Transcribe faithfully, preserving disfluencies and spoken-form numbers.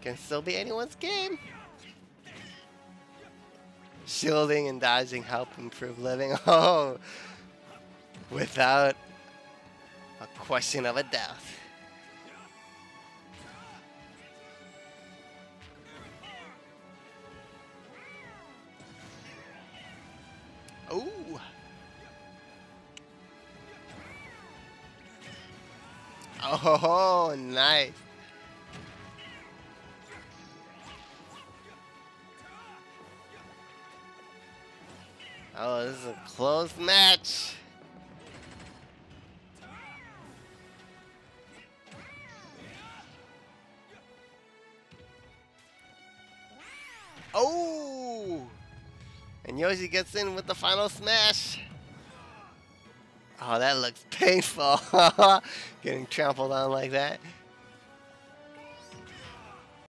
Can still be anyone's game. Shielding and dodging help improve living. Oh, without a question of a doubt. Ooh. Oh, nice. Oh, this is a close match. Oh! And Yoshi gets in with the final smash. Oh, that looks painful. Getting trampled on like that.